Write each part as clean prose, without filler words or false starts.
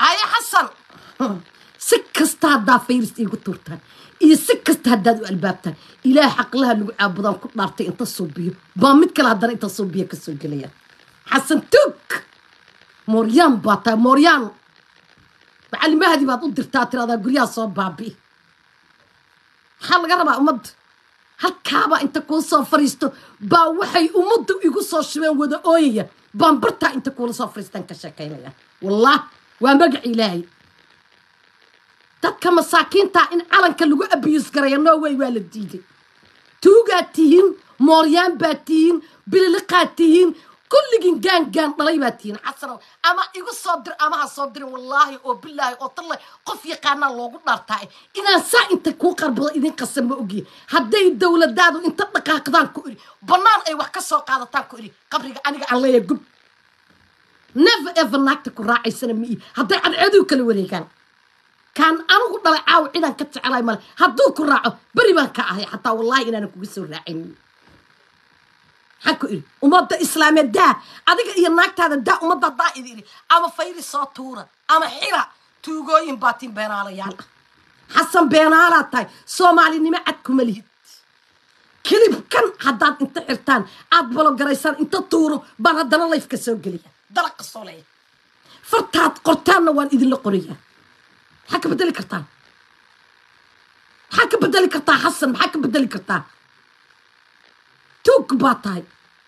هاي حسن سكست هذا فيرس يقول تورتان سكست هذا البابتان إلى حق لها اللي عبدان كل نارتي أنت الصوبية بامد كلا هذا أنت الصوبية كالسجلية حسن توك موريان باتا موريان معلم هذه ما تقدر تاتر هذا قريان صوب بابي حال قربا أمد هل كابا أنت كون صفريستو با وحي أمد يقول صوشوين ودا أوية بامبرتا أنت كون صفريستان كشاكينيا والله ومقع إلهي dadka masaakiinta in calanka lagu abiyus gareeyo no way waalidii tuugaatihiin mooryaan baatihiin bililiqaatihiin kulligin gaan dhalay baatihiin xasan ama igu soo dir ama ha soo dir wallahi oo billahi oo talle qof yaqaana loogu dhartaay inaan saa inta ku qarbado idin qasam ma ogi haday dawladdaadu inta dhaqaaqdaan ku iri banaan ay wax ka soo qaadataan ku iri qabriga aniga aan leeyahay gub never ever naagta ku raacaysana mi haday cadceedu kala wareegaan كان أنا قلت له عاو إذا كنت على مال هدوك الراعو بري ما كأهي حتى والله إن أنا كويس الراعين حكوا إيه ومضى إسلام الدا أديك يناك هذا الدا ومضى الدا إذي أما فيري صاتورة أما حيرة توجوين باتين بين على يلا حسن بين على تاي سومالي نما عدكم الهيد كلب كان حداد أنت إرتان عدبلو جريسان أنت تورو بردنا الله يفكسر قليا دلق الصلاة فرتات قرتان وان إذن لقرية حكى بدل كرتان حكى بدل كرتان حسن حكى بدل كرتان توك باطاي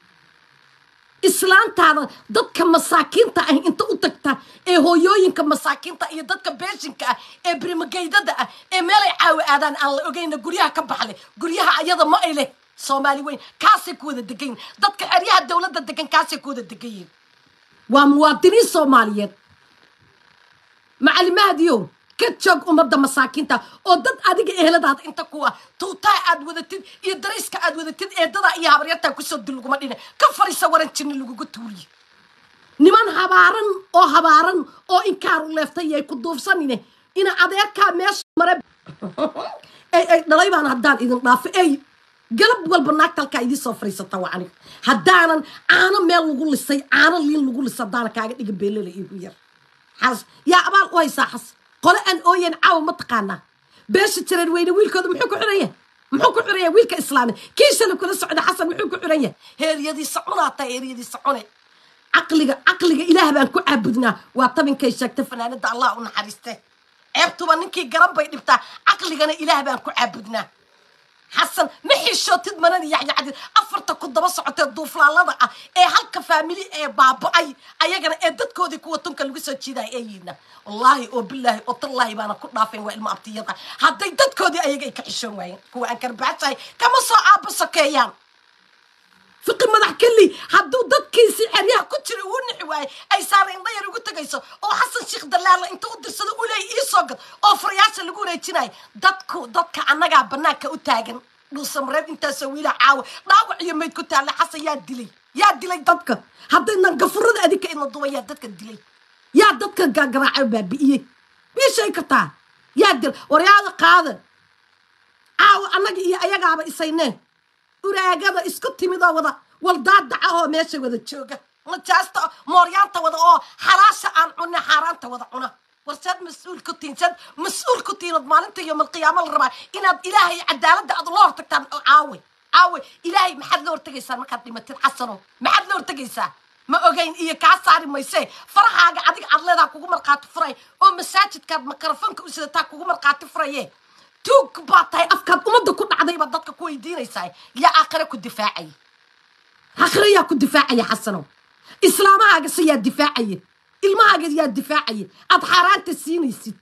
إسلام تاع ضدك مساكين تاع أنت أتكتا إيه هو يوين كمساكين تاع ضدك بيرجين كا إيه بريم جيدة ده إيه مالي عاوي آذان الله وجينا قريها كبحلة قريها أيضا ما إله صومالي وين كاسك وذا الدقين ضدك أريها الدولة الدقين كاسك وذا الدقين ومواطنين صوماليين مع المهدي يوم كتشوق أمضى مساكين تا ودد أديك إهلادات أنت كوا توتا أدودتين يدرس كأدودتين إددا يهابريتا كسود دلوقما دينا كفر يسوارن تشين اللوجو توري نمان هبارن أو إنكار لفتي يكدوف سنينه إن أدير كامش مرب أي نلاقيبان هدان إذن ناف أي قلب والبناك تلك إيدي صفري ستواني هدانا أنا ميل نقول لسي أنا اللي نقول لصدانا كاجد يقبل لي يقول حس يا أبال ويسا حس قال أن أوين عاو متقانا باش ترى وين ويلك هذا محوك عرية ويلك إسلامي كيس اللي كل سعد حسن محوك عرية هي يدي صعونة هي يدي صعونة عقلي إله بأنكو عبدنا وطبعا كيس شكتفنا ندع الله ونحرسته عبتوا منك قرب بيدبتا عقلي أنا إله بأنكو عبدنا حسن محي شو تدمنني يعني عدد أفرتك كنت بصعت الضوف لالله إيه هالك فاميلي إيه بابا أي جنا إيه دتكو دي قوتهم كانوا يسوي كذا إينا والله وبالله وطلعي بأنا كنت نافين وإلما أبتيضا هذا دتكو دي أي كعشون وين هو أنكر بعتاي كم صعب سكيان فقي ما ضحك لي هدو دتكي سعريها كنت رون حواي أي صارين ضير وقلت جيسو أو حسن شيخ دلالة أنت قد الصدق ولا يسوق أو فرياس اللي يقول يتناي دتك أنا قاعد بناك وتاجن نصمرد أنت سوي له عاو ضاوع يميت كنت على حسن يا دلي دتك هذا نقفرد أديك إن الضوية دتك دلي يا دتك قراع بابي مش شيء كتا يا دل ورياض قاضي عاو أنا يا جاب إسينه وراجع إسكت مذا وذا والضاد دعاه ماشي وذا تشوجة متجست موريانتا وذا حراس عن حارانتا وذا عنا ورسد مسؤول كتين اضمان انت يوم القيامة الربع إن إلهي عدالة الله تكتب عاوي إلهي محد لور تجيسا ما كانت لما تنحسنوا محد لور تجيسا ما أجين إيه كاساري ما يسي فرح حاجة عديك عضلة ذاك وقمر قات فري أو مساجد كاد مكرفنك وسيد تاك وقمر قات فري توك باطي أفكار ومدة كنا عدي بدك كوي دين يساي يا آخرك الدفاعي آخريك الدفاعي يا حسنو إسلامها قصية الدفاعية الماجد يا الدفاعي أضحارات السين يسد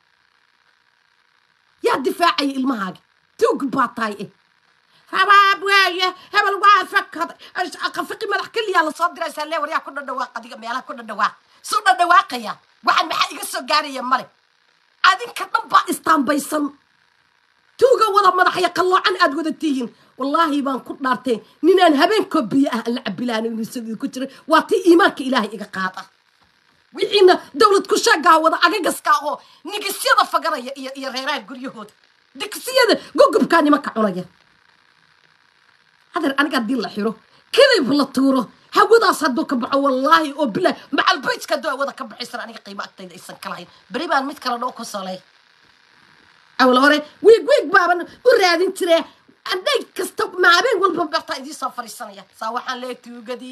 يا الدفاعي الماجد توك باطاي فباب ويا هم الوافق هذا فقي ما لحق لي على صدر سله وريا كنا دواق ديك ميلا كنا دواق صدر دواق يا واحد ما حق يسو غاري يا ملك ادين كدبا استانبيسن توغا ولا مدح يقلو عن ادودتين والله بان كنت دارتين نينان هبين كوبيه العب بلان نسد كجري واتي ايمانك الهي ايغا قادا وينا دولة كشاقة وضع أجاقسكا هو نجسيادة فقرة يا ريراي قريهود دكسيادة قوقب كاني مكا عرية هذا أنا قاعد دي الله حيرو كذب الله تورو هودا صدو كبحو والله وبلا مع البيت كدو هودا كبحي سر أنا قيمة أكتر إيسان كلاهين بريبان ميت كلا نوكو صالي أول هوري ويق بابا ورادين تري عندي كستوب مع بين والبابا إدي سافر السنة سواحا ليك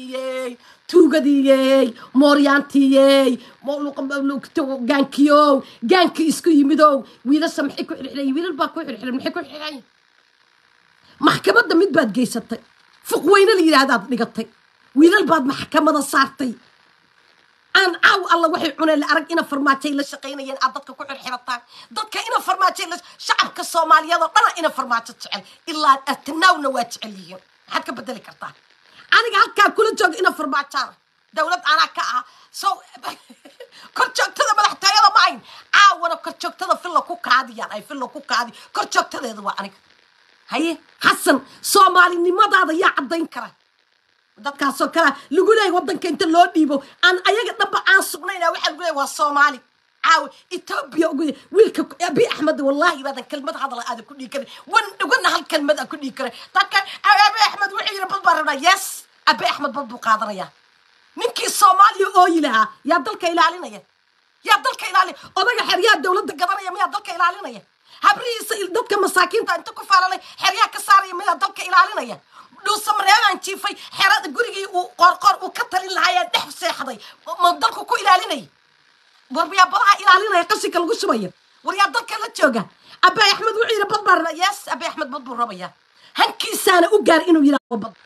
توغديي موريانتيي مولو كتو جانكي اسكو يمدو ويلا سمحيكو حلحلي ويلا الباكو حلحلي محيكو حلحلي محكمة مid baad geysatay fuq weyne la yiraahdaa dhigatay wiilal baad maxkamada saartay aan caaw alla waxay cuneen la arag ina farmaajay la shaqeynayeen aad dadka ku xirxirataan dadka ina farmaajay la shacabka Soomaaliyeed oo dhan ina farmaajo jecel ilaa atnawna waa jecel yihiin waxaad ka bedeli kartaa aniga halkaa kula joog ina farmaajada dawlad ana ka ah soo kor joogtada madaxtooyada ma ayn caawna kor joogtada filla ku kaadiyaan ay filla ku kaadi kor joogtadeedu waa aniga haye xasan Soomaalinimadaada yaa cadayn kara dadkaasoo kala lagu leeyahay wadanka inta loo dhiibo aan ayaga dhanba aan sugnayna waxa lagu leeyahay waa Soomaali caaw Itoobiya wiilka Abi Ahmed wallahi badan kelmad hadal aad ku dhigi karay wana hal kelmad ku dhigi karay dadka Abi Ahmed wuxuu yiri balbarana yes Abi Ahmed bal buu qaadanaya ninkii Soomaali oo ilaha yaa dalka ilaalinaya odaga xiriyaha dawladda gadanaya miyaa dalka ilaalinaya habriisa dadka masaakiinta inta ku faalalay xiriyaha ka saaraya miyaa dalka ilaalinaya دوسم ريان تيفي حراد غوريغي او قرقر او كتلين لهايا دخ سيخداي ما دلكو كو ilaalinay warbiya badaha ilaalinay qashinka lagu shubayo wariya dalka la jooga Abi Ahmed wuxuu yiri badbarna yes Abi Ahmed badbur rabaya hankiisana u gaar inuu yiraahdo bad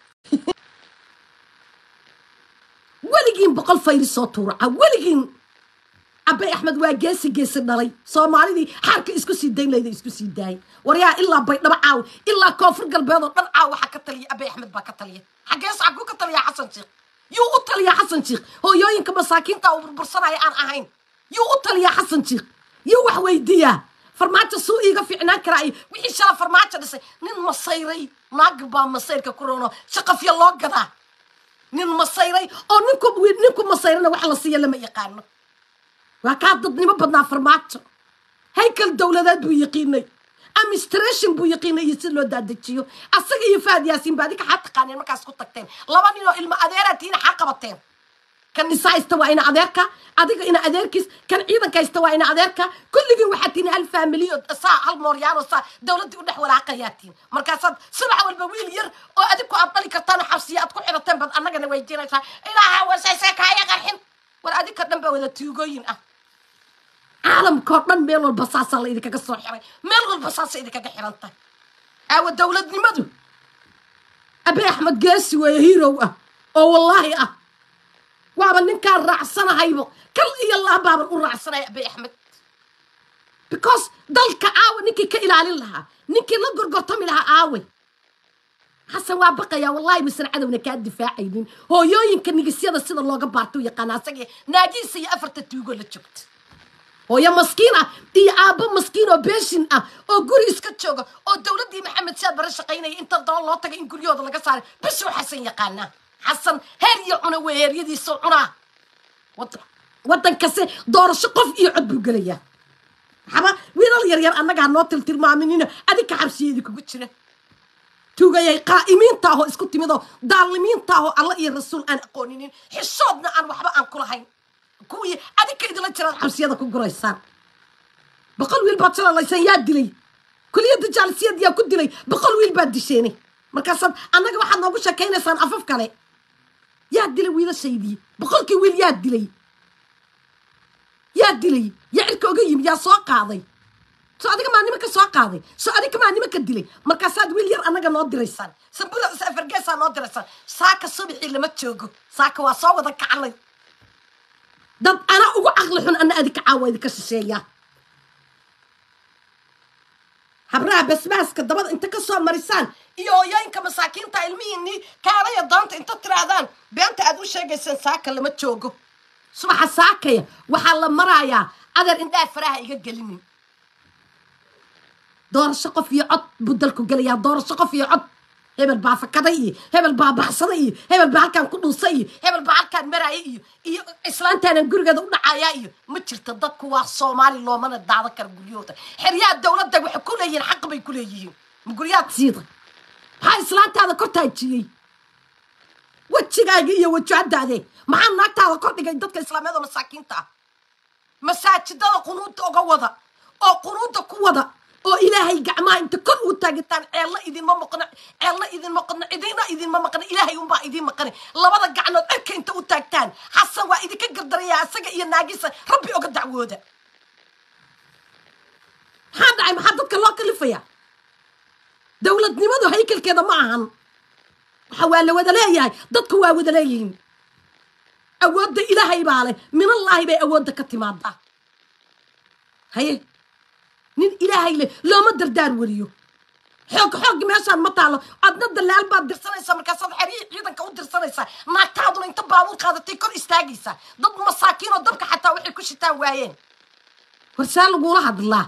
waligin boqol fayl soo tuura waligin Abi Ahmed waa geesi dhalay Soomaalidii xarka isku sii daynayday isku sii daay wariya ilaa baydhaba caaw ilaa koonfur galbeed oo dhan caaw waxa ka taliya Abi Ahmed baa ka taliya xagees xagu ka taliya Xasan Sheikh yuu u taliya Xasan Sheikh hooyooyinka masaakiinta oo burbursanaya aan ahayn yuu u taliya Xasan Sheikh yuu wax weydiiya farmaajo suu iiga fiicnaan karaa wixii shala farmaajo dhisay nin masayray naag baa masayrka korona shaqafya loo gadaa nin masayray oo ninku masayrana wax la siiyo lama yaqaano وكاد ضدني ما بدنا فرماتو هيكل دولة بو يقيني administration بو يقيني يسلو دادتشيو أصدق يفاد ياسين بعدك حتى قانين ما كاسكو تكتين لباني لو المأذيراتين حقبتين كان نساء استوى إنا أذيركا أديك إنا أذيركيس كان إيضا كاستوى إنا أذيركا كل جن وحدين هالفاميلي صاع هالموريان وصاع دولة ونح والعقياتين مركزات سبعة والبويل ير وأديكو أبطلي كرتان حفصية أتكون حرتين بس أنا جن ويجينا إلها وسيسك هاي قرحين وأديك كرتين بويل تيجوين عالم كورن ميل البصاصة اللي إذا كجسر حري ميل البصاصة إذا كجحرنته أو الدولة نمدو أبي أحمد جاسي ويهيرو أو والله وابن كان رعسنا هايبو كل الله باب الرعسنا يا أبي أحمد because دلك عاوي نكي كإلى لها نكي لقر قطمي لها عاوي حسن وابقى يا والله مسنا عدونا كاد دفاعي هو يمكن نجي سيدا الله قبارتو يقانا سجي ناجي سي أفرت تيجو لتشوت ويا مسكينة دي أبا مسكينة بيشين أو قولي إسكتشوغا أو الدولة دي محمد سياد برشقيني إنت الدولة الله تقى إن قولي يوضا لك صار بشو حسن يقالنا حسن هيري عنا وهيري دي سعنا وطن كسي دور شقف يعد بقليا حبا وين اليرير أنك هنوتل تلمامينينا أديك حبسي ديكو قتشنا توغا يا قائمين تاهو اسكتي ميدو ظالمين تاهو الله يا رسول أن أقونين حشودنا أن وحبا أن كل هين كوي أديك إذا لا ترى حبسيادة كوجرايسان بقول ويل باتشر الله يسياد لي كل يد جال سياد يا كود لي بقول ويل باد دشيني مركزات أنا واحد نقول شكينا سان أفف كله ياد لي ويل سيدي بقول كي ويل ياد لي يعني كوجيم يا ساق هذا سو أديك ما نيمك ساق هذا سو أديك ما نيمك دلي مركزات ويل ير أنا جنود دريسان سبلا سافر جالس نود دريسان ساك الصبح اللي ما تشوجو ساك وصاوة ذاك علي دب أنا أقول أغلحون أن أديك عاوي ذيك الشيء حبرها بس كدبض أنت كسر مريسان يوين كمساكين تعلميني كاري الضانت أنت ترادان بأنت أدو شيء جالسين ساك اللي ما تشوجو صباح ساكية وحلا مرايا أدر أنت أفرها يجلني دور الشقف يعط بدلكو قليا دور الشقف يعط هبل با فكدي هبل با بحصدي هبل با halkan ku dhusay hebel ba halkan maray iyo islaantaana gurigeeda u dhacaya ma jirto dadku waa Soomaali loomana daada kar guriyooda xiriyaha dawladda waxay ku leeyihiin xaq bay ku leeyihiin guriyaad siida ha islaantaada kortaajiyay wajigaaga iyo wajahadaade maxaa naagtaada kordhigay dadka islaamiyada masaakiinta masaajidada qunuudda uga wada oo qunuudda ku wada oo ilaahay gacmaha inta kor u taagitaan ceelna idinma maqna cidina idinma maqna ilaahay unbaa idin maqani labada gacnood cirka inta u taagtaan xasan waa idinka gardaraya asaga iyo naagisa rabbi oga dacwooda maxaa dhacay maxaa dadka loo kalifaya dowladnimadu haykalkeeda ma ahan waxa waa la wada leeyahay dadku waa wada leeyihiin awoodda ilaahay baa leh minallaahi bay awoodda ka timaadaa haye nin ilaahay leh looma dardaar wariyo xoog meeshaan ma taalo adna dalaal baad dirsanaysaa markaasaad xerihii ciidanka u dirsanaysaa naagtaaduna inta baabuur qaadatay kor istaagaysaa dad masaakiin oo dabka xataa waxay ku shitaan waayeen warsaa lagula hadlaa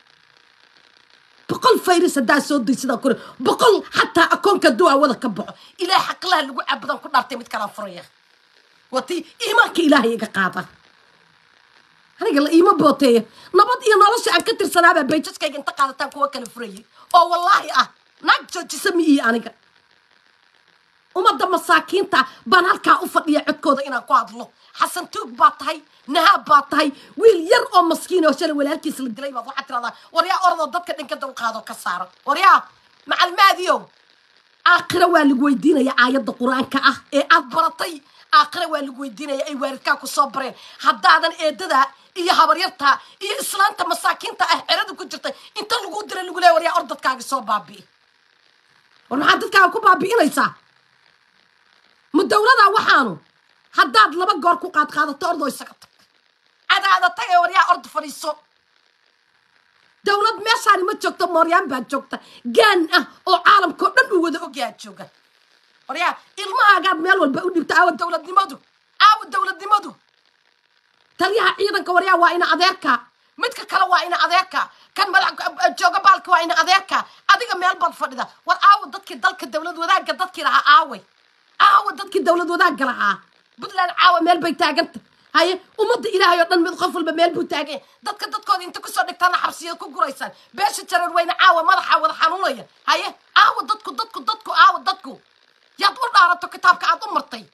boqol fayris haddaa soo daysadaa kore boqol xataa akoonka duwaa wada ka baxo ilaahay xaqlaha lagu cabudan ku dhaartay mid kalaan furaya watii iimaanka ilaahay iga qaada aniga la iima booteeya nabad iyo nolosha aan ka tirsanaabaa bayjaskayga inta qaadataan kuwa kala furayay oo wallaahi ah naag joojisa mi iyo aniga ummadda masaakiinta baan halkaa u fadhiya codkooda inaan ku hadlo xasan tuug baa tahay nahaab baa tahay wiil yar oo maskiin oo shalay walaalkiis la dilay baad waxaad tiradaa waryaa orodoo dadka dhinkada u qaado ka saaro waryaa macalmaadiyow aakhira waa lagu weydiinaya aayadda qur-aanka ah ee aad baratay aakhira waa lagu weydiinaya ay waalidkaa ku soo bareen haddaadan eedada iyo habaryarta iyo islaanta masaakiinta ah xerada ku jirta inta lagu dira lagu leeya waryaa or dadkaaga soo baabi'i war maxaad dadkaaga ku baabi'inaysaa ma dowladaa waxaanu haddaad laba goor ku qaadqaadato ordoo isaga tag cadaada tag ee waryaa orda fadhiiso dowlad meeshaani ma joogto mooryaan baa joogta gaan ah oo caalamkao dhan uu wada ogyaa jooga waryaa ilmahaagaad meel walba u dhibta aawa dowladnimadu taliyaha ciidanka waryaa waa ina adeerka midka kale waa ina adeerka kan madax jooga baalka waa ina adeerka adiga meel baad fadhida war aawa dadkii dalka dowlad wadaagga dadkii lahaa aawa dadkii dowlad wadaagga lahaa puntland caawa meel bay taaganta haye ummadda ilaahay oo dhan mid qof walba meel buu taagay dadkooda inta kusoo dhigtaana xabsiyad ku guraysaan beesha jarar weyne caawa madaxa wada xanuunaya haye aawa dadku aawa dadku yaad u dhaarato kitaabka aad u martay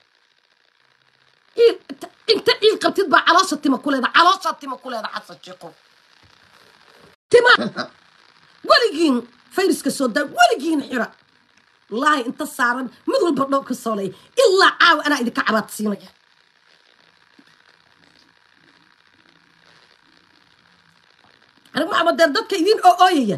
inta ciil qabtid baa caloosha tima ku leeda xasan sheeko tima weligiin fayriska soo daa weligiin xira wallaahi inta saaran mid walba dhow ka soo leeya ilaa caawa anaa idinka cabaad siinaya aniga maxamed deer dadka idiin ooyaya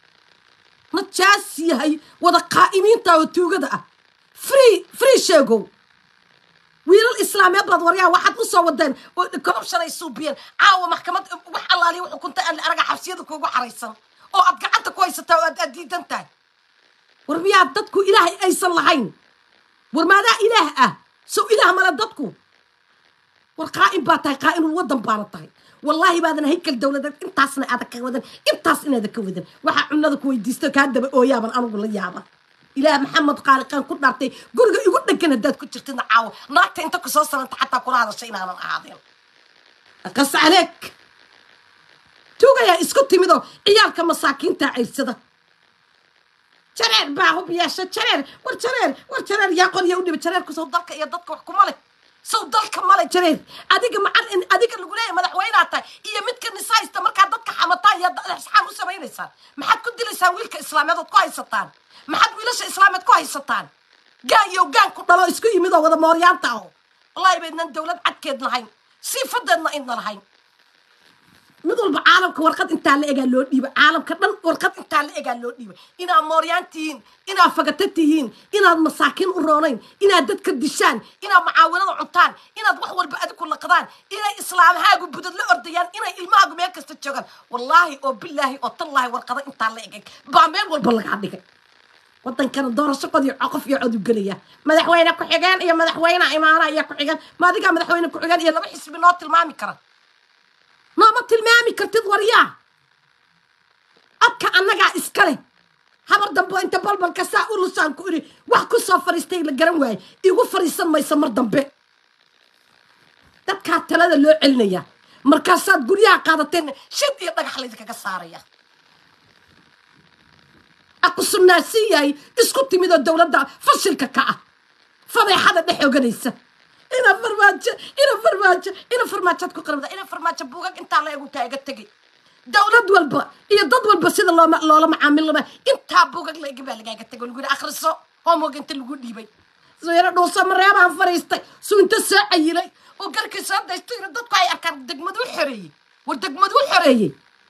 najaas yahay wada qaa'imiinta oo tuugada ah free sheegow wiilal islaameed baad waryaa waxaad u soo wadeen oo corruption ay suubiyeen caawa maxkamad wax allaaliya xukunta araga xabsiyada kuugu xaraysan oo aad gacanta ku haysataa oo aad diidan tahay war miyaa dadku ilaahay aysan lahayn war maadaa ilaah ah sow ilaah male dadku war qaa'im baa tahay qaa'imul waddan baana tahay wallaahi baadan haykal dowladeed intaasna aadan ka wadan intaas inaadan ka wadan waxaa cunada ku weydiisto kaa daba ooyaaban anigu la yaaba ilaah maxamed qaaliqaan ku dhaartay guriga igu dhegan haddaad ku jirtidna caawo naagta inta ku soo saranta xataa kula hadashay inaanan ahaadeen qas caleeg tuugayaa isku timidoo ciyaalka masaakiinta cayrsada jareer baa hub yeesha jareer yaa qorya u dhiba jareerku sow dalka iyo dadka wax kuma leh sow dalka male jareer adiga lagu leeyahay madaxweynaa tahay iyo midka nisaysta markaa dadka xamataan iyo saxaan u samaynaysaan maxaad ku dilaysaan wiilka islaameed ood ku haysataan maxaad wiilasha islaameed ku haysataan gaan ku dhalo isku yimid oo wada mooryaanta aho wallaahi baydnan dowlad cadkeed lahayn siifadeedna idna lahayn mid walba caalamka warqad intaa la egaa loo dhiiba caalamka dhan warqad intaa la egaa loo dhiiba inaad mooryaan tihiin inaad fagata tihiin inaad masaakiin u roonayn inaad dadka dishaan inaad mucaawanada cuntaan inaad wax walba adiku laqdaan inay islaamahaagu budad la ordayaan inay ilmahaagu meel kasta joogaan wallaahi oo bilaahi oo tallaahi warqada intaa la egay baa meel walba lagaa dhigay waddankana doorasho qodiyo qof iyo cod u gelaya madaxweyne ku-xigeen iyo madaxweyne imaana iyo ku-xigeen ma adigaa madaxweyne ku-xigeen iyo laba xisbi noo tilmaami kara nooma tilmaami kartid waryaa adka annagaa iska leh habar dambo inta balbalka saa u lusaan ku iri wax ku soo fariistay la garan waaye igu fariisan mayso mar dambe dadkaa talada loo celinaya markaasaad guryaha qaadateen shid iyo dhagax laydinkaga saaraya aku sunnaasi yahay isku timidoo dowladda fashilka ka ah فضيحة دحيو قنيسة إنا فرماجة تكو قرمدا إنا فرماجة بوغاك انتا لا يقول كايقا تقي دولة والبا إيا ضد والبا سيدا لولا معامل لما انتا بوغاك لا يقبال لقايقا تقول يقول آخر السوء هم وقنت اللي قول ديبي زويرا دوسا مريابا فريستي سو انت ساعي لي وقالك ساد يستير ضدك اي اركان دقمدو حريه ودقمدو حريه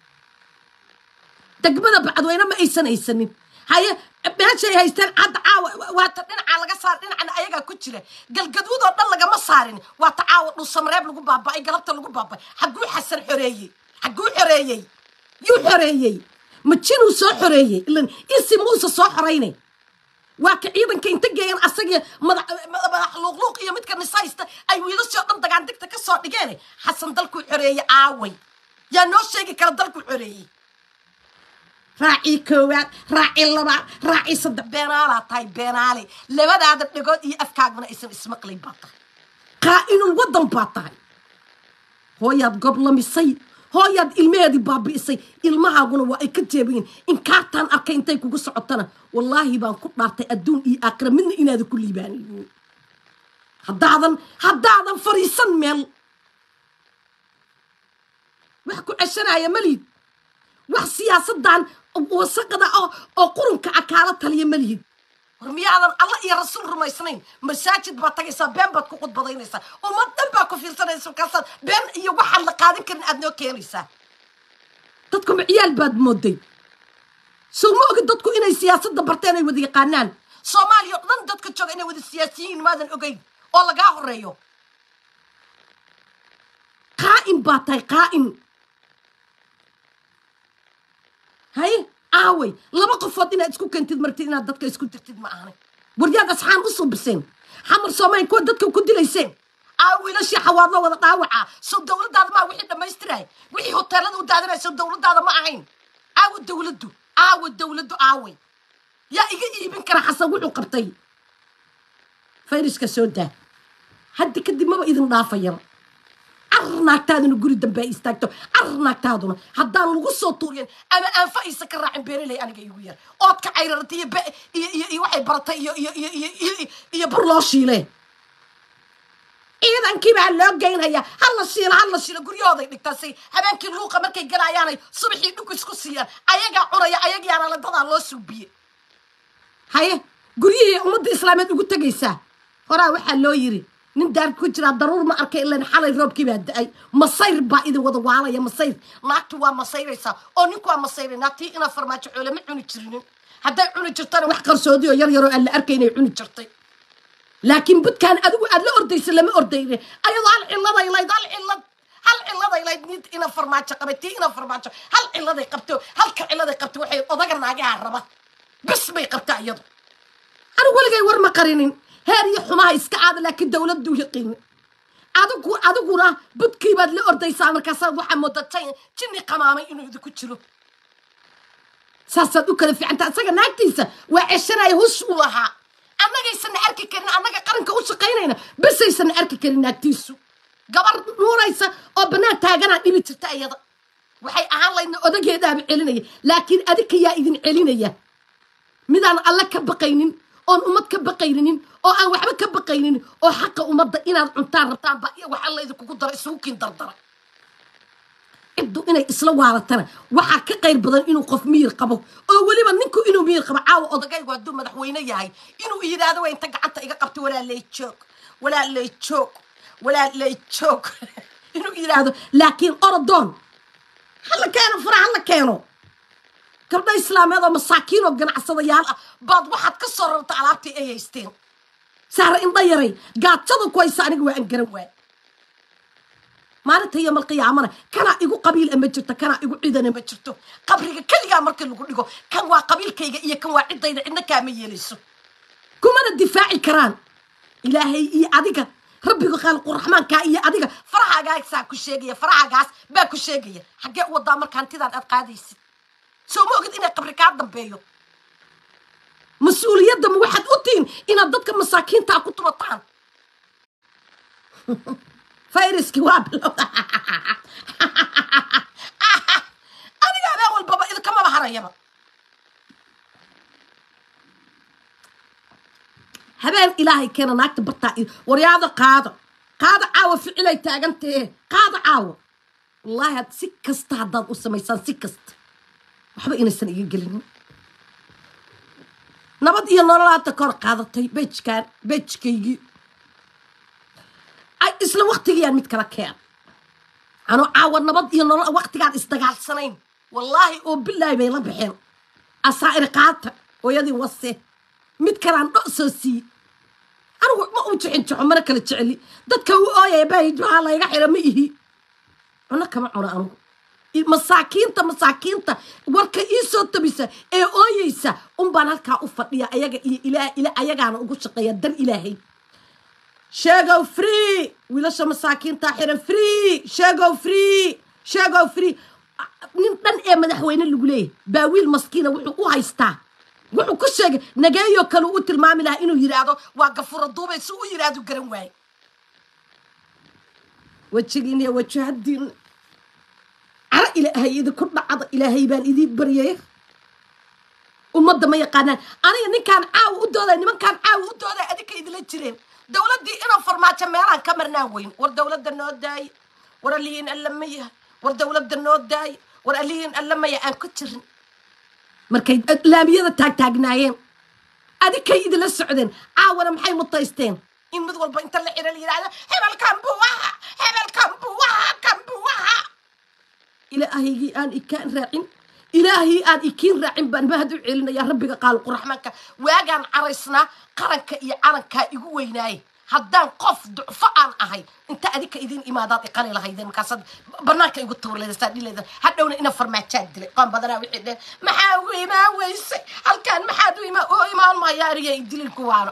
دقمدا بعد وين ما ايسنين هاي meeshay haysteen cad caawa waa ta dhinaca laga saar dhinacana ayaga ku jira galgaduud oo dhan laga ma saarin waa ta caawa dhuusamareeb lagu baabay galabta lagu baabay xaguu xasan xoreeyay yuu xoreeyay ma jinuu soo xoreeyay ilan isi muusa soo xoreynay waa ka ciidanka inta geeyeen asaga madax luuqluuq iyo midka nisaysta ay wiilashoo dhan dagaan digta ka soo dhigeen xasan dalku xoreeyay aaway yaa noo sheegi kara dalku xoreeyay راعي كوات راعي لبا راعي صدق بينالا تاي بينالي لبدا هذا دغود اي افكاغ من اسمقلي باطا قائن الوطن باطا هو ياد قبل مسي هو ياد المهدي بابي سي المهاغنا وا اي كجيبين ان كارتان اركay intay kugu socotana wallahi baan ku dhaartay adduun iyo aakhira midna inaad ku liibaan hadaadan fariisan meel wax ku cashanaya malid wax siyaasadan wasaqada oo qurunka akaala taliya malid hormiyaadan Allah iyo rasuul rumaysnayn masaajid ba tagaysa been baad ku qudbadaynaysa uma dhan baa ku fiirsanaysa kaasad been iyo waxa la qaadan karin aad noo keenaysa dadku ciyaal baad mooday soo ma og dadku inay siyaasadda barteen ay wada yaqaanaan Soomaaliya dhan dadka jooga inay wada siyaasiyiin maadan ogeyn oo laga horeeyo qaa'im baatay qaa'im هاي عاوي لما قفوت إنا اسكو كنتid martid inaad dadka isku tirtid ma ahan waryaad asxaan u soo biseen xamar Soomaaliya ku dadka ku dilayseen عاوي la shii xawaadlo wada dhaawaca soo dawladdaada ma wixii dhamaystiray wixii hoteelada u daadanay soo dawladdaada ma ahayn عاوي yaa iga iibin kara xasan wuxuu qabtay fayriska soo daa hadda kadib ma idin dhaafayar arnaagtaaduna guri dambe istaagto arnaagtaaduna haddaan lagu soo tuuriyeen ama aan faiisa ka raacin beereley aniga igu yar ood ka cayrartay iyo waxay baratay iyo bur loo shiile ciidankii baa loo geynaya halla shiila guryahooday dhigtaasay habeenkii luuqa markay galayaanay subaxii dhug isku siiyaan ayagaa cunaya ayagaana la dadaa loo suubiye haye guryihii ummadda islaameed ugu tegaysaa horaa waxaa loo yiri nin daar ku jira daruur ma arkay ilaa xalay roobkii baa da'ay masayr baa idin wada waalaya masayr naagtu waa masayraysa oo ninku waa masayray naagtii ina farmaajo xoolo ma cuni jirin hadday cuni jirtana wax qarsoodi oo yar aan la arkay inay cuni jirtay laakiin budkaan adigu aad la ordaysa lama ordayne ayadoo hal ciladay layd nid ina farmaajo qabatay ina farmaajo hal ciladay qabto halka ciladay qabto waxay odaga naagaha raba bas bay qabtaa iyadu anigu waligay war ma qarinin heer iyo xumaha iska aad laakiin dawladdu yaqiin adiguna budkii baad la ordaysaa markaas waxa moodatay jinni qamaamay inuu idinku jiro saasad u kala fiicanta asaga naagtiisa waa ceshanay hus u lahaa annagaysan arki karin annaga qaranka u shaqaynayna basaysan arki karin naagtiisu gabar nuuraysa oo banaan taagana dhibi jirta ayada waxay ahaan laydna odageedaaba celinaya laakiin adika yaa idin celinaya midaan alla ka baqaynin oon ummad ka baqaynin oo aan waxba ka baqaynin oo xaqa ummadda inaad cuntaan rabtaan ba waxa la idinku daro isugu kiin dardara ciddu inay isla waalatana waxaa ka qayr badan inuu qof miyir qabo oo weliba ninku inuu miyir qabo caawa odagaygu hadduu madaxweyne yahay inuu yidhaahdo waa inta gacanta iga qabto walaalay joog inuu yidhaahdo laakiin orodoon hala keeno gabdha islaameed oo masaakiin oo ganacsadayaal ah baad waxaad ka soo rarta alaabtii ay haysteen saara indha yaray gaajada ku haysa aniga waa an garan waay maalinta yawmal qiyaamana kana igu qabiil ama jirto kana igu ciidan ama jirto qabriga kaliya markii lagu dhigo kan waa qabiilkayga iyo kan waa cidayda cidna kaama yeelayso kumana difaaci karaan ilaahay iyo adiga rabbiga khaliq raxmaanka iyo adiga farahagaas ku sheegaya xagee u wadaa marka hantidan aad qaadaysid soo ma ogid inay qabri kaa dambeeyo mas-uuliyadda ma waxaad u tihiin inaad dadka masaakiinta ku tumataan fayraski waa bilowda aniga habeen walbaba idinkamaba harayaba habeen ilaahay keena naagta bartaa waryaada qaado caawa ficilay taagantee qaado caawa wallaahi had si kasta haddaad u samaysaan si kasta waxba inaysan iga gelinin nabad iyo nololaada kor qaadatay beejkaygii ay isla waqtigiyaan mid kala keen anoo caawa nabad iyo nolol waqtigaan isdagaalsanayn wallaahi oo bilaahi bay la baxeen asaa'ir qaata hooyadii wase mid kalaan dho soo siiye anigu ma u jixinjaxo mana kala jeceli dadka u ooyaya baahij waxaa layga xira ma ihi cuno kama cuno anigu masaakiinta warka ii soo tabisa ee ooyeysa unbaan halkaa u fadhiya ayaga iyo ayagaana ugu shaqeeya dan ilaahay sheegow free wiilasha masaakiinta xiran free sheegow free nin dhan ee madaxweyne lagu leeyahay baa wiil maskiina wuxuu u haystaa wuxuu ku sheegay nageeyo kale u tilmaami lahaa inuu yidhaahdo waa gafura duubay si u yidhaahdo garan waaye wejigiin iyo wajahadiin cara ilaahay idinku dhacda ilaahay baan idiin baryaya ummadda ma yaqaanaan aniga ninkaan caawa u dooday nimankaan caawa u dooday adinka idila jireen dowladdii inuu farmaajo meelaan ka marnaan weyn war dowladda noo daaye war alihiin allamaya war dowladda noo daaye war alihiin allamaya aan ku jirin markay laamiyada taagnaayeen adinkay idila socdeen caawana maxay mutaysteen in mid walba inta la xira la yidhaahdo hebelkan buwaha kan buwaha ilaahigii aan ikiin raacin baan mahad u celinaya rabbiga qaaliqu raxmaanka waagaan caraysnaa qaranka iyo calankaa igu weynaaye haddaan qof ducfo aan ahay inta adinka idin imaadaad iqali lahaydeen markaasaad banaanka igu tuurleedasaan dhileeda hadhowna ina farmaajaad dilay qoon badanaa wixii dheen maxaa ugu imaan weysay halkaan maxaad u imaan maayaariya idilin kuwaano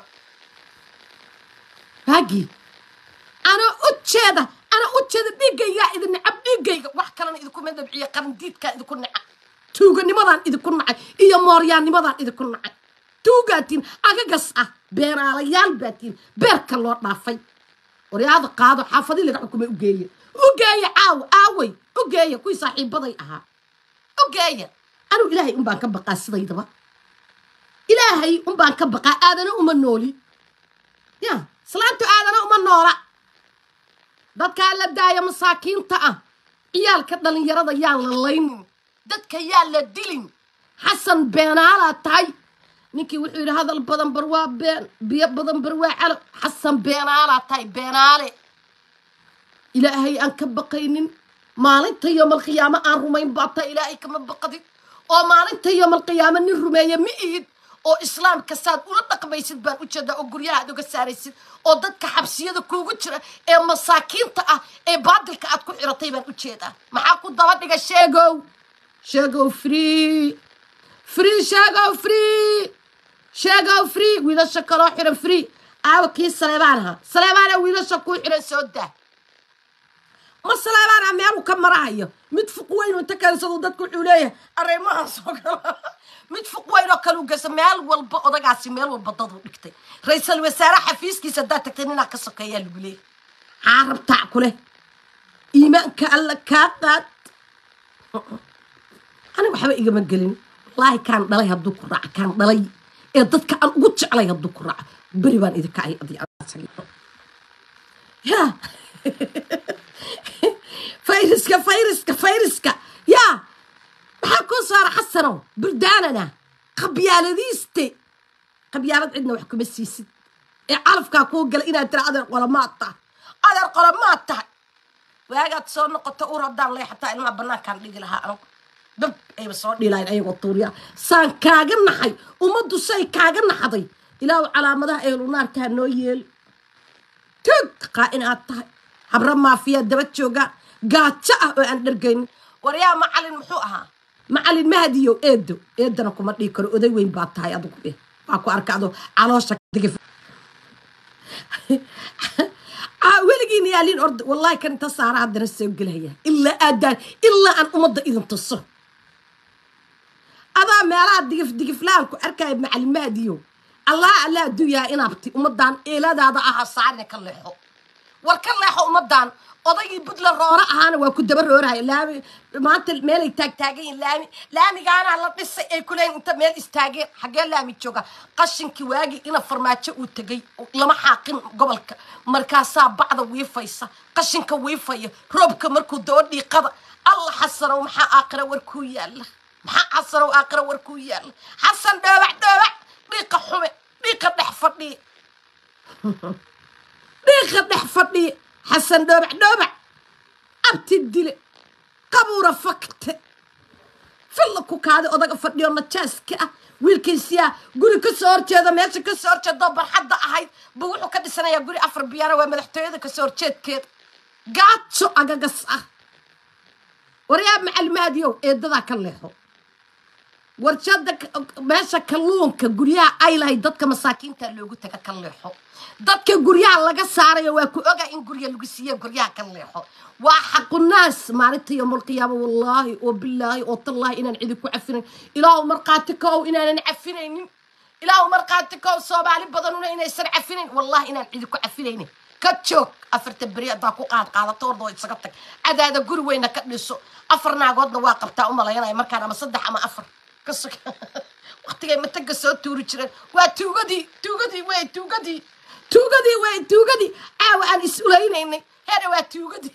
baagii ana ujeeda dhiiggaygaa idin nacab dhiiggayga wax kalena idinkuma dabciya qarandiidkaa idinku nacay tuuganimadaan idinku nacay iyo mooryaannimadaan idinku nacay tuugaatiin agagas ah beeraalayaal baatiin beerka loo dhaafay waryaada qaado xaafadii laga xukumay ugeeye caawa aaway ugeeye kuwii saaxiibaday ahaa ugeeye anigu ilaahay unbaan ka baqaa sidaydaba ilaahay unbaan ka baqaa aadana uma nooli ya salaantu aadana uma noola dadkaa la daaya masaakiinta ah ciyaalka dhalinyarada yaan la laynin dadka yaan la dilin xasan beenaalaa tahay ninkii wuxuu yidhi hadal badan bar waa been biyo badan bar waa calo xasan beenaalaa tahay beenaale ilaahay aan ka baqaynin maalinta yoomalqiyaamo aan rumayn baa tahay ilaahay kama baqadid oo maalinta yoomalqiyaamo nin rumeeya ma ihid oo islaamka saad ula dhaqmaysid baan u jeedaa oo guryaha aad uga saaraysid oo dadka xabsiyada kuugu jira ee masaakiinta ah ee baadilka aad ku xiratay baan u jeedaa maxaa ku daba dhiga sheegow sheegow free wiilasha kaloo xiran free aawa kii saleebaana wiilasha kuu xiran soo daa ma saleebaana meeluu ka marahayo mid fuq weyn inta kaleysadu dadku wuxuu leeyahay arrimahan soo gala mid fuq weyn oo kale u geysa meel walba odagaasi meel walba dadu dhigtay ra-iisul wasaare xafiiskiisa haddaad tagtay ninaa ka sokeeyaa lagu leeyahay caarabtac ku leh iimaanka alla kaa qaad aniga waxba igama gelin wallaahi kaan dhalay hadduu ku raaco kaan dhalay ee dadka aan ugu jeclay hadduu ku raaco beri baan idinka ay ya fayriska yaa maxaa kuu saara xasanow burdaanana qabyaalad cidna wax kuma siisid ee calafkaa kuu gala inaad tira adeer qolamaad tahay waagaad soo noqoto ur haddaan leexataa ilmaha banaankaan dhigi lahaa anigu dab ayba soo dhiilayn ayagoo tuuriyaa saan kaaga naxay ummaddu say kaaga naxday ilaahu calaamadaha ehlunaarkaa noo yeeli tog qaa'in aad tahay habra maafiyaa daba joogaan gaajo ah oo aan dhargaynin waryaa macalin muxuu ahaa macalin mahadiyow eedana kuma dhihi karo oday weyn baa tahay adigu waa ku arkado caloosha digif weligiina yaaliin orda wallaahi kan inta saara haddana soo gelaya ilaa aan ummadda idin tuso adaa meelaha digiflaan ku arkaya macalin mahadiyow allah adduunyaa inaabti ummadan eeladaada aha saarina ka leexo war ka leexo ummadan odaygii budla roora ahaana waa ku daba roorahay laami maanta meel ay taagtaageen laamigaana la dhisay ay kuleen inta meel istaageen xagee laami jooga qashinkii waagi ina farmaajo uu tagay lama xaaqin gobolka markaasaa bacda wiifaysa qashinka wiifaya roobka markuu doo dhiiqada allah xasanow maxaa aakhira warkuu yaalla maxaa xasanow aakhira warkuu yaalla xasan dhoobac dhiiqa xume dhiiqa dhex fadhiya dhiiqa dhex fadhiya حسن دوبع أبتي الدلي قبورة فكت فلكو كادي أضاق فرديو نتشاسكا ويلكيسيا قولي كسورتي هذا ماشي كسورتي دبر حد أهاي بقولو كدي سنة يا قولي أفر بيانا ومدحتو هذا كسورتي كيد قاتشو أقاقصة ورياب معلمة ديو إيدا ذاك الليحو ورشادك ماشا كلونك قوليها أيلا هي دادك مساكين تالوغو تاكا كالليحو dadka guryaha laga saarayo waa ku oga in gurya lagu siiyo guryaha ka leexo waa xaq naas maalinta yawmul qiyaama wallahi oo billahi oo tallahi inaan cidi ku cafinayn ilaahu marqaati koow inaan cafinaynin ilaahu marqaati koow Soomaali badanuna inaysan cafinayn wallahi inaan cidi ku cafinaynin ka joog afarta bariida ku qaadato ordo isaga tag cadaada guri weyna ka dhiso afar naagoodna waa qabtaa u malaynay markaan ama saddex ama afar ka soo waqtiga ma taga soo tuuri jireen waa tuugadii way توغدي عن إسولينيني هذا هو توغدي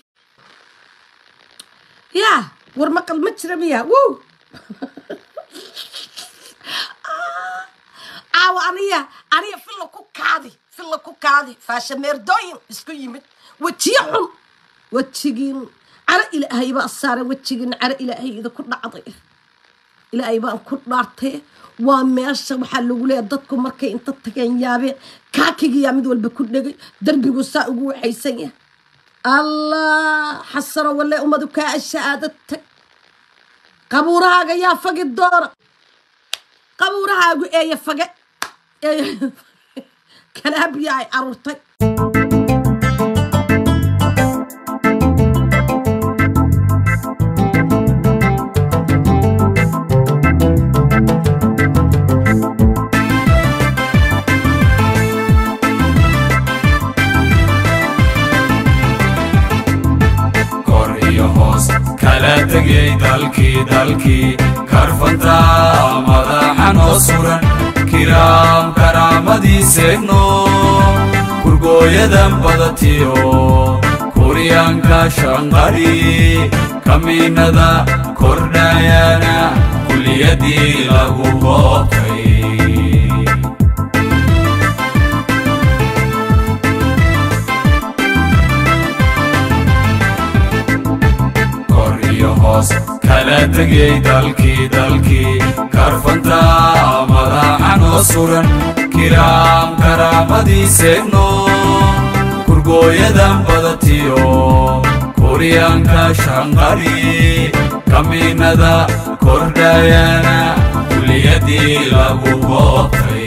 يا ورمقل مترمية وو أنيا في اللكوكادي فاشمير دوين اسكو يمت وتيحن وتيجين على إلهي بقى الصارة وتيجين على إلهي إذا كنا عضيف إلهي بقى كنا عطيه وماشي وحلو لي ضدكم مركي انت تكين يابي كاكي يا ميد والبا كدغي دربي وسا ugu waxaysan الله حسره ولا امدو كا شهادتك قبورها يا فقي الدور قبورها اي فقي كلاب يا عرورتك dalki karfanta madaxan oo suran kiram karaamadiiseenno kurgooyadan badatiyo kuryaanka shanqari kamiinada kordhayana kuliyadii lagu boobtay kala tagay dalki karfanta madaxan oo suran kiram karaamadiiseenno kurgooyadan badatiyo kuryaanka shanqari kamiinada kordhayana kuliyadii lagu boobtay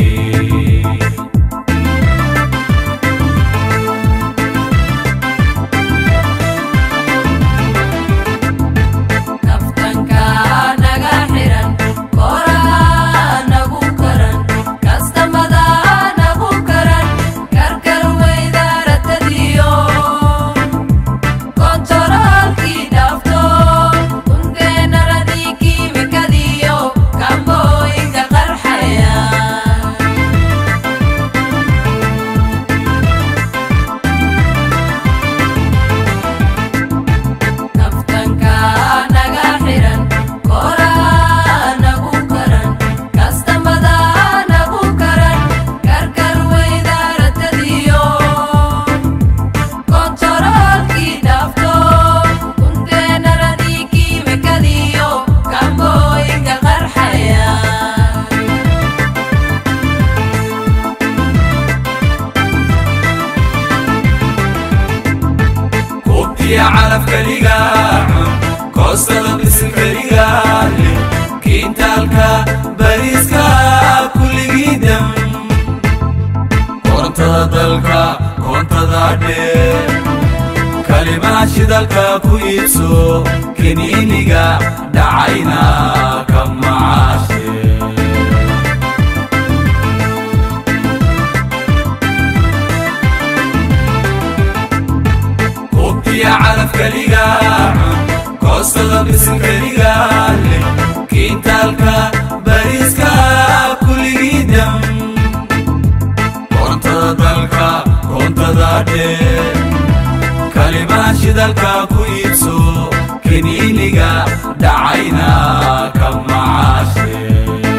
يا علف كليغا كوستا بس كليغا كينتالكا باريسكا كل جيدم كونتا دالكا كونتا دادي كلمة شدالكا كويسو كنينيغا دعينا كم معاشي يا كوسا بسكرية كيتالكا باريسكا كل جدم كنت دالكا كنت دادي كلمة شدالكا كويبسو كنينيغا دعينا كم عاشي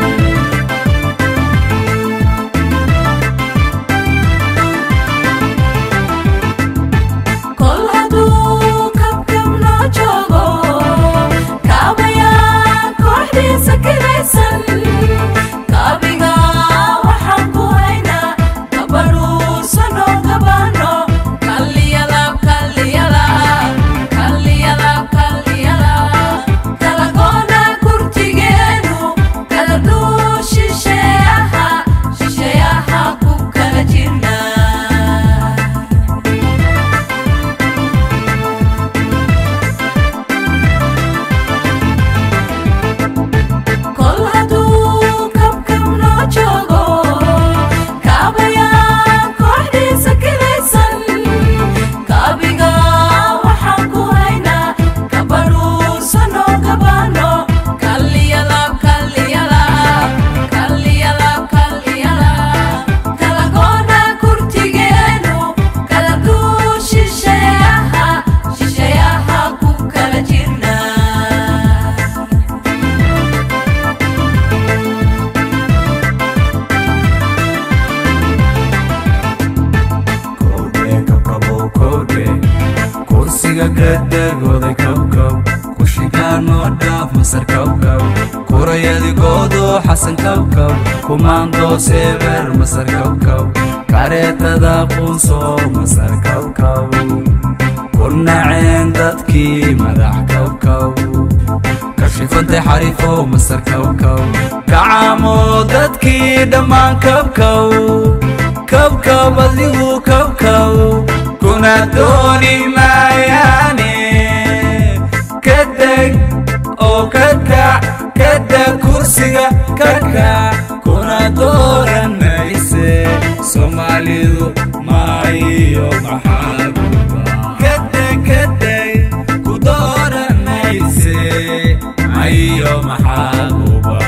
قدر وذا كوكب كوشيكان وداف مصر كوكب كوريا دي قودو حسن كوكب كوماندو سيفر مصر كوكب كاريتا دا قنصو مصر كوكب كنا عندتكي مدح كوكب كشفت حريفو مصر كوكب كعامودتكي دمان كوكب كوكب اللي كوكب كنا دوني ماياني كدك او كدك كدك كرسيغا كدك كنا دورا نايسي سوماليدو مايو محابوبا كدك كدك كدورا نايسي مايو محابوبا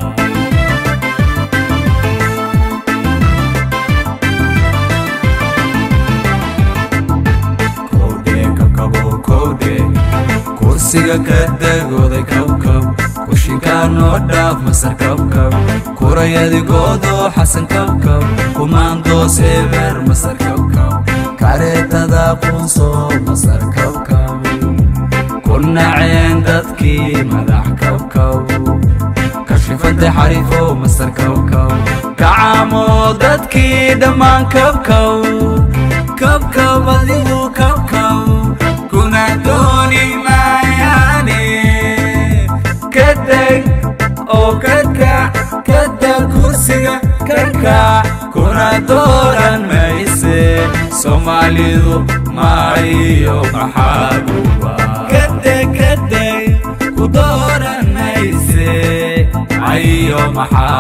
كرسيغا كدك وذا كوكب كوشيكان وداف مصر كوكب كوريا دي قودو حسن كوكب كوماندو سيفر مصر كوكب كاريتا دا قنصو مصر كوكب كنا عندتكي مدح كوكب كشفت حريفو مصر كوكب كعامودتكي دمان كوكب كوكب اللي كوكب كنا دوني ماياني كدك او كدك كدك كرسيغا كدك كنا دورا مايسي سوماليدو مايو محابوبا كدك كدك كدورا مايسي مايو محابوبا